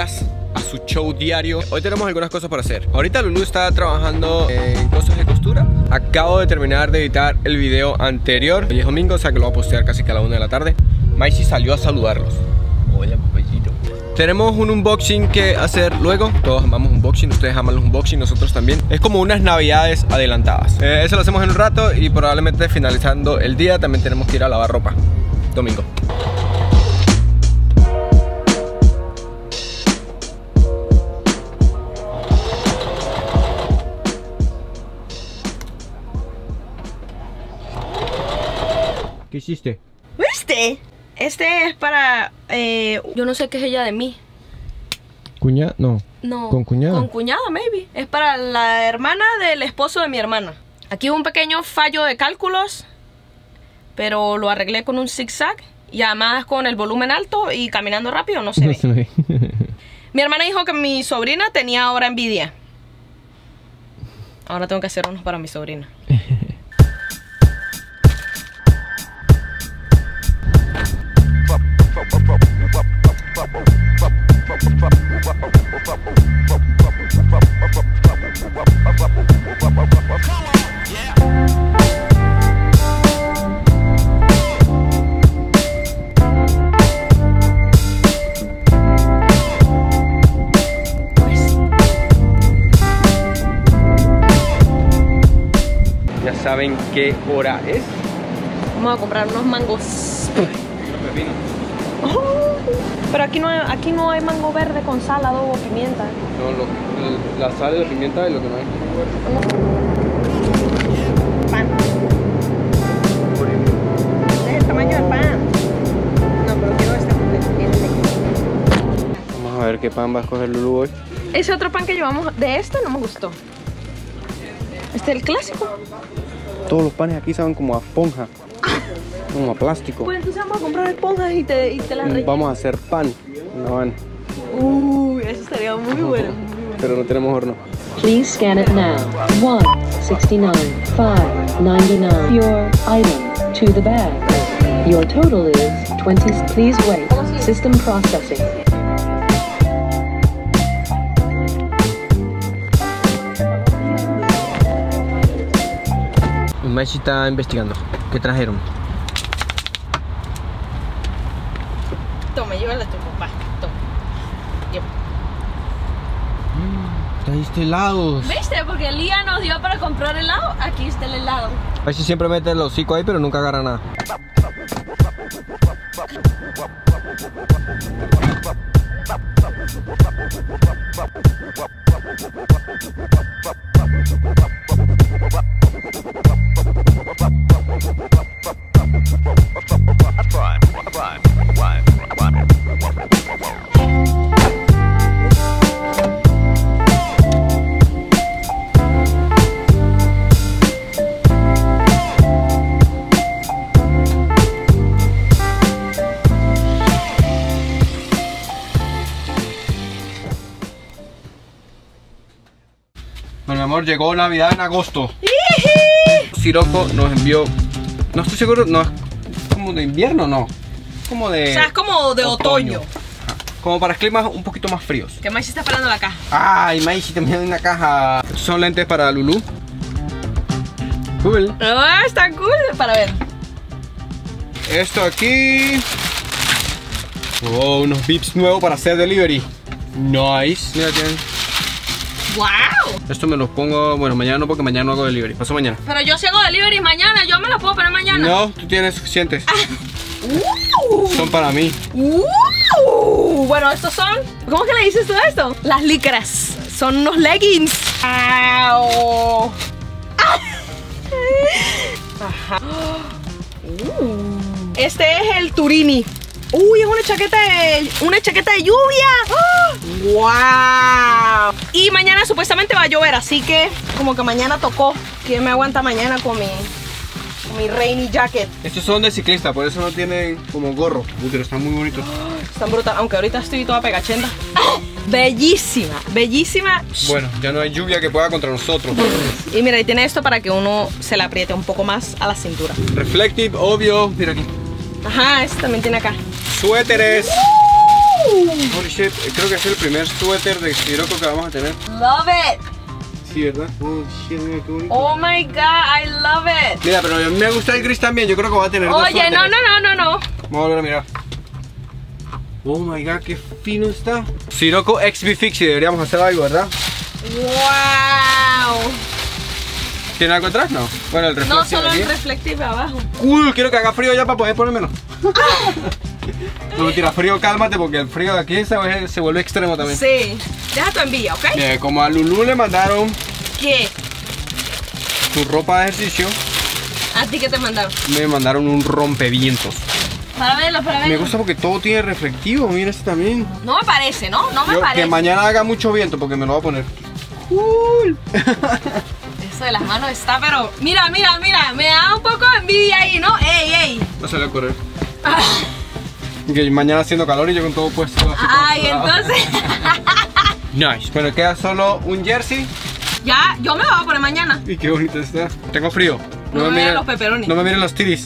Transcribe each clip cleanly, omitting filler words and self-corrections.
días a su show diario. Hoy tenemos algunas cosas por hacer. Ahorita Lulu está trabajando en cosas de costura. Acabo de terminar de editar el video anterior. Hoy es domingo, o sea que lo voy a postear casi que a la 1 de la tarde. Maisie salió a saludarlos. Hola, papayito. Tenemos un unboxing que hacer luego. Todos amamos unboxing, ustedes aman los unboxing, nosotros también. Es como unas navidades adelantadas. Eso lo hacemos en un rato y probablemente finalizando el día también tenemos que ir a lavar ropa. Domingo. ¿Qué hiciste? Este es para... yo no sé qué es ella de mí. ¿Cuñada? No. No. ¿Con cuñada? Con cuñada, maybe. Es para la hermana del esposo de mi hermana. Aquí hubo un pequeño fallo de cálculos, pero lo arreglé con un zigzag. Y además con el volumen alto y caminando rápido no se ve. Mi hermana dijo que mi sobrina tenía ahora envidia. Ahora tengo que hacer unos para mi sobrina. Ya saben qué hora es. Vamos a comprar unos mangos. Los pepinos. Oh, pero aquí no hay mango verde con sal, adobo, pimienta. No, la sal y la pimienta es lo que no hay. Pan. Es el tamaño del pan. No, pero quiero este porque tiene leche. Vamos a ver qué pan va a escoger Lulu hoy. Ese otro pan que llevamos de este no me gustó. Este es el clásico. Todos los panes aquí saben como a esponja. Como a plástico. Pues entonces vamos a comprar esponjas y te las rellenas. Vamos a hacer pan. No van. Eso estaría muy bueno. Pero no tenemos horno. Please scan it now. 169, 599. Your item to the bag. Your total is 20. Please wait. System processing. Maisie está investigando. ¿Qué trajeron? Toma, llévala a tu papá. Toma. Lleva. Trajiste helados. ¿Viste? Porque Lía nos dio para comprar helado. Aquí está el helado. Maisie siempre mete el hocico ahí, pero nunca agarra nada. Bueno, mi amor, llegó Navidad en agosto. Siroco nos envió, no estoy seguro, no es como de invierno, no. Como de... O sea, es como de otoño. Como para climas un poquito más fríos. Que Maisie está esperando la caja. Ay, Maisie también en una caja. Estos son lentes para Lulu. Cool. Ah, está cool. Para ver. Esto aquí. Oh, unos Vips nuevos para hacer delivery. Nice. Mira, tienen. ¡Wow! Esto me los pongo, bueno, mañana no, porque mañana no hago delivery. Paso mañana. Pero yo si hago delivery mañana, yo me los puedo poner mañana. No, tú tienes suficientes. Son para mí. Bueno, estos son... ¿Cómo que le dices tú a esto? Las licras. Son unos leggings. ¡Au! Ajá. Este es el Turini. Uy, es una chaqueta de lluvia. ¡Wow! Y mañana supuestamente va a llover, así que como que mañana tocó. ¿Quién me aguanta mañana con mi rainy jacket? Estos son de ciclista, por eso no tienen como gorro. Uy, pero están muy bonitos. Están brutales, aunque ahorita estoy toda pegachenda. Bellísima, bellísima. Bueno, ya no hay lluvia que pueda contra nosotros. Y mira, y tiene esto para que uno se la apriete un poco más a la cintura. Reflective, obvio. Mira aquí. Ajá, este también tiene acá. Suéteres. Holy shit, creo que es el primer suéter de Sirocco que vamos a tener. Love it. Sí, ¿verdad? Oh shit, mira qué bonito. Oh my god, I love it. Mira, pero a mí me gusta el gris también. Yo creo que va a tener dos Oye, suéteres. no. Vamos a volver a mirar. Oh my god, qué fino está. Sirocco XB Fixie, deberíamos hacer algo, ¿verdad? Wow. ¿Tiene algo atrás? No. Bueno, el reflectivo. No, solo aquí. el reflective abajo. Quiero que haga frío ya para poder ponérmelo. No, mentira, frío, cálmate porque el frío de aquí se vuelve extremo también. Sí. Deja tu envidia, ¿ok? Bien, como a Lulu le mandaron ¿Qué? su ropa de ejercicio, ¿A ti qué te mandaron? me mandaron un rompevientos. Para verlo. Me gusta porque todo tiene reflectivo, mira este también. No me parece, ¿no? No me Yo, parece. que mañana haga mucho viento porque me lo voy a poner. Cool. Eso de las manos está, pero... Mira. Me da un poco de envidia ahí, ¿no? ¡Ey! No se le ocurre. Que mañana haciendo calor y yo con todo puesto. así Ay, todo entonces... nice. Bueno, queda solo un jersey. Ya, yo me lo voy a poner mañana. Y qué bonito está. Tengo frío. No me miren los pepperonis. No me miren los tiris.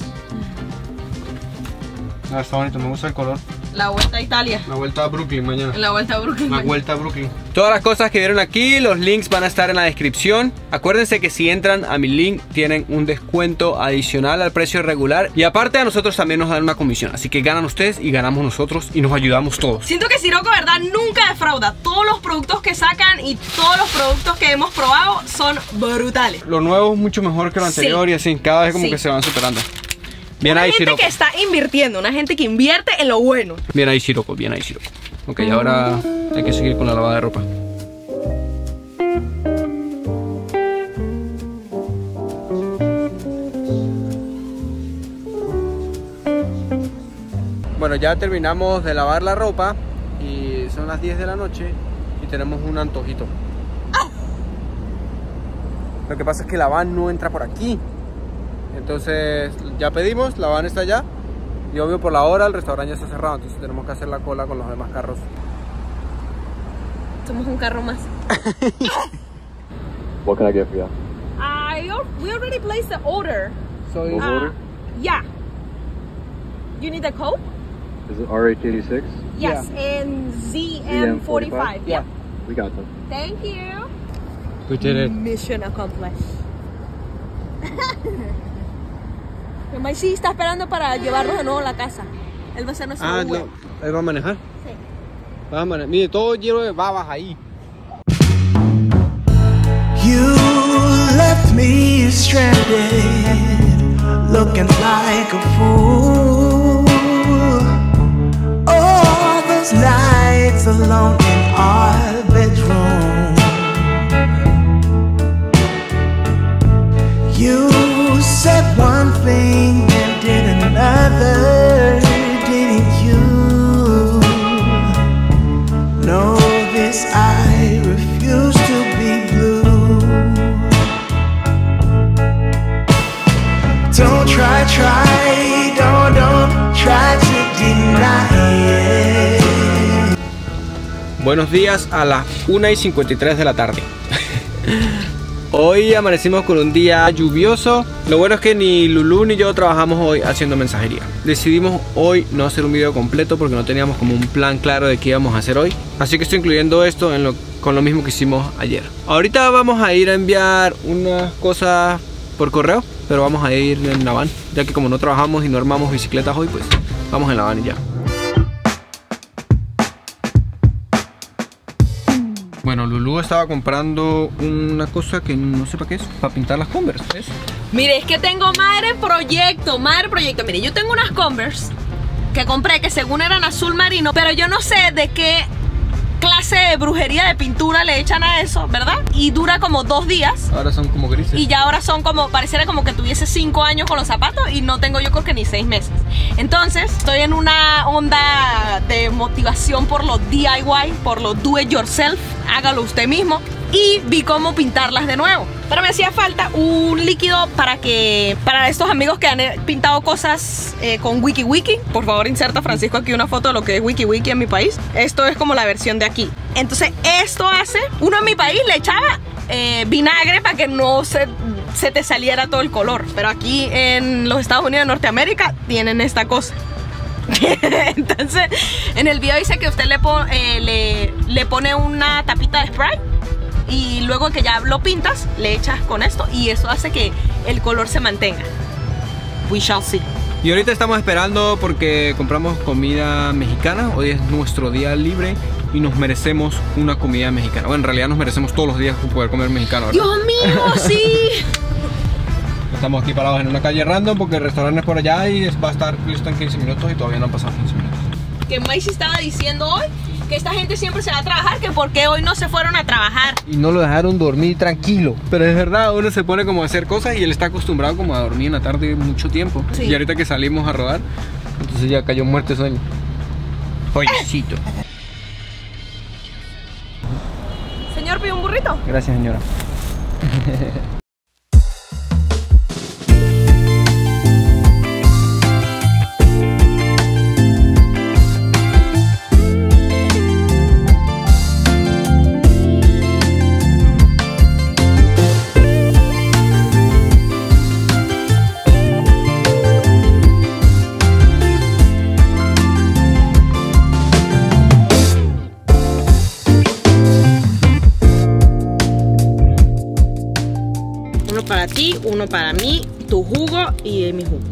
Ah, está bonito, me gusta el color. La vuelta a Italia. La vuelta a Brooklyn mañana. La vuelta a Brooklyn. La vuelta a Brooklyn. Todas las cosas que vieron aquí, los links van a estar en la descripción. Acuérdense que si entran a mi link tienen un descuento adicional al precio regular. Y aparte a nosotros también nos dan una comisión. Así que ganan ustedes y ganamos nosotros y nos ayudamos todos. Siento que Sirocco, verdad, nunca defrauda. Todos los productos que sacan y todos los productos que hemos probado son brutales. Lo nuevo es mucho mejor que lo anterior y así cada vez como que se van superando. Bien Una ahí, gente Sirocco. que está invirtiendo, una gente que invierte en lo bueno. Bien ahí, Sirocco, bien ahí, Sirocco. Ok, ahora hay que seguir con la lavada de ropa. Bueno, ya terminamos de lavar la ropa y son las 10 de la noche y tenemos un antojito. Lo que pasa es que la van no entra por aquí. Entonces ya pedimos, la van está allá. Y obvio por la hora el restaurante ya está cerrado. Entonces tenemos que hacer la cola con los demás carros. Somos un carro más. What can I get for you? We already placed the order. So Mobile order? Yeah. You need the code? Is it RH86? Yes, and ZM45. yeah, We got them. Thank you. we did it. Mission accomplished. Mi sí está esperando para llevarnos de nuevo a la casa. Él va a ser nuestro Uber. ¿Él va a manejar? Sí. Va a manejar. Mire, todo lleno de babas ahí. You left me stranded, looking like a fool. All those nights alone in our bedroom. You said one thing and did another, didn't you? Know this, I refuse to be blue. Don't try, don't try to deny it. Buenos días a las 1:53 de la tarde. Hoy amanecimos con un día lluvioso. Lo bueno es que ni Lulu ni yo trabajamos hoy haciendo mensajería. Decidimos hoy no hacer un video completo porque no teníamos como un plan claro de qué íbamos a hacer hoy. Así que estoy incluyendo esto con lo mismo que hicimos ayer. Ahorita vamos a ir a enviar unas cosas por correo, pero vamos a ir en la van, ya que como no trabajamos y no armamos bicicletas hoy, pues vamos en la van y ya. Bueno, Lulu estaba comprando una cosa que no sé para qué es, para pintar las Converse, ¿ves? Mire, es que tengo madre proyecto. Mire, yo tengo unas Converse que compré que según eran azul marino, pero yo no sé de qué clase de brujería de pintura le echan a eso, ¿verdad? Y dura como 2 días. Ahora son como grises. Y ya ahora son como, pareciera como que tuviese 5 años con los zapatos y no tengo yo creo que ni 6 meses. Entonces, estoy en una onda de motivación por lo DIY, por lo do it yourself, hágalo usted mismo. Y vi cómo pintarlas de nuevo. Pero me hacía falta un líquido para estos amigos que han pintado cosas con WikiWiki. Por favor, inserta Francisco aquí una foto de lo que es WikiWiki en mi país. Esto es como la versión de aquí. Entonces, esto hace, uno en mi país le echaba vinagre para que no se te saliera todo el color. Pero aquí en los Estados Unidos de Norteamérica tienen esta cosa. Entonces, en el video dice que usted le pone una tapita de spray y luego que ya lo pintas, le echas con esto y eso hace que el color se mantenga. We shall see. Y ahorita estamos esperando porque compramos comida mexicana. Hoy es nuestro día libre y nos merecemos una comida mexicana. Bueno, en realidad nos merecemos todos los días poder comer mexicano, ¿verdad? ¡Dios mío, sí! Estamos aquí parados en una calle random porque el restaurante es por allá y va a estar listo en 15 minutos y todavía no han pasado 15 minutos. Que Maisy estaba diciendo hoy que esta gente siempre se va a trabajar, que por qué hoy no se fueron a trabajar. Y no lo dejaron dormir tranquilo. Pero es verdad, uno se pone como a hacer cosas y él está acostumbrado como a dormir en la tarde mucho tiempo. Sí. Y ahorita que salimos a rodar, entonces ya cayó muerto de sueño. Pollecito. Señor, ¿pide un burrito? Gracias, señora. Uno para ti, uno para mí, tu jugo y mi jugo.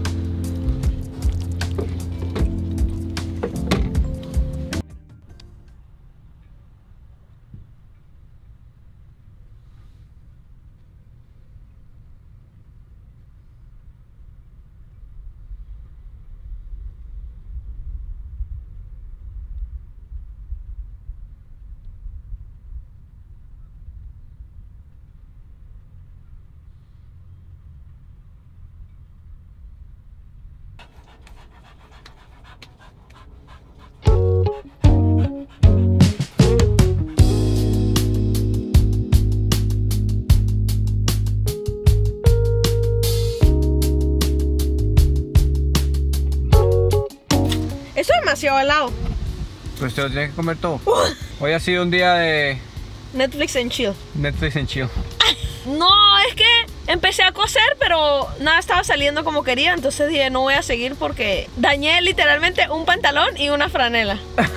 Eso es demasiado helado. Pues te lo tienes que comer todo. Hoy ha sido un día de Netflix and chill. Netflix and chill. No, es que empecé a coser, pero nada estaba saliendo como quería. Entonces dije, no voy a seguir porque dañé literalmente un pantalón y una franela.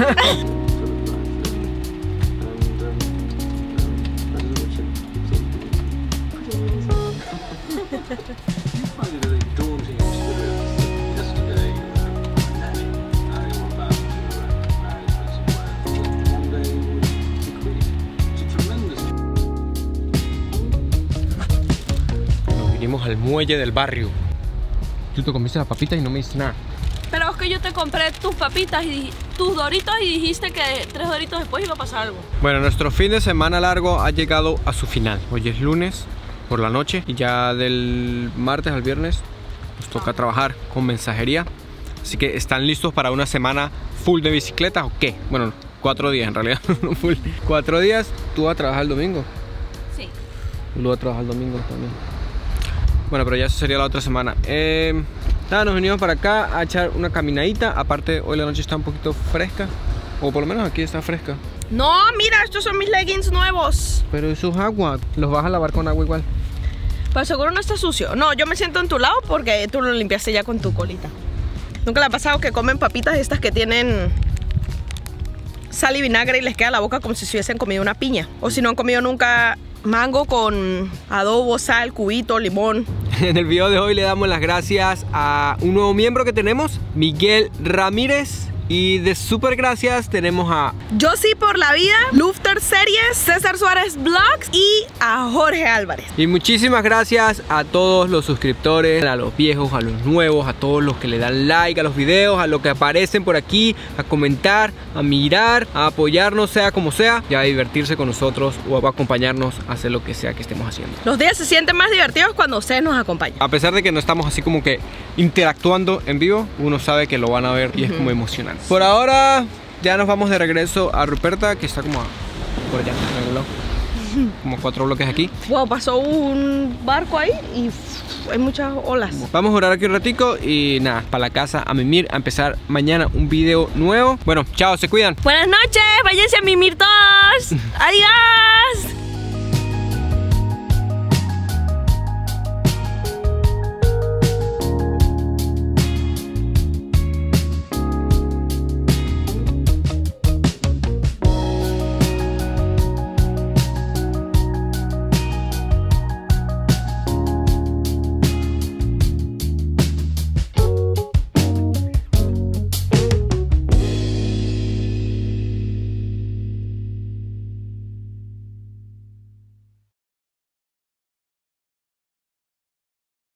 Vinimos al muelle del barrio. Tú te comiste la papita y no me dices nada. Pero es que yo te compré tus papitas y tus doritos y dijiste que 3 doritos después iba a pasar algo. Bueno, nuestro fin de semana largo ha llegado a su final. Hoy es lunes por la noche y ya del martes al viernes nos toca trabajar con mensajería. Así que ¿están listos para una semana full de bicicletas o qué? Bueno, 4 días en realidad, no full. 4 días. ¿Tú vas a trabajar el domingo? Sí. Tú vas a trabajar el domingo también. Bueno, pero ya eso sería la otra semana. Nada, nos venimos para acá a echar una caminadita. Aparte, hoy la noche está un poquito fresca. O por lo menos aquí está fresca. No, mira, estos son mis leggings nuevos. Pero eso es agua. Los vas a lavar con agua igual. Pero seguro no está sucio. No, yo me siento en tu lado porque tú lo limpiaste ya con tu colita. ¿Nunca le ha pasado que comen papitas estas que tienen sal y vinagre y les queda la boca como si se hubiesen comido una piña? O si no han comido nunca mango con adobo, sal, cubito, limón. En el video de hoy le damos las gracias a un nuevo miembro que tenemos, Miguel Ramírez. Y de súper gracias tenemos a Yo sí por la vida, Lufter Series, César Suárez Vlogs y a Jorge Álvarez. Y muchísimas gracias a todos los suscriptores, a los viejos, a los nuevos, a todos los que le dan like a los videos, a los que aparecen por aquí, a comentar, a mirar, a apoyarnos, sea como sea, y a divertirse con nosotros o a acompañarnos a hacer lo que sea que estemos haciendo. Los días se sienten más divertidos cuando ustedes nos acompañan. A pesar de que no estamos así como que interactuando en vivo, uno sabe que lo van a ver y es como emocionante. Por ahora ya nos vamos de regreso a Ruperta, que está como por allá, en algún lado. Como 4 bloques aquí. Wow, pasó un barco ahí y hay muchas olas. Vamos a orar aquí un ratico y nada, para la casa a mimir, a empezar mañana un video nuevo. Bueno, chao, se cuidan. Buenas noches, váyanse a mimir todos. Adiós.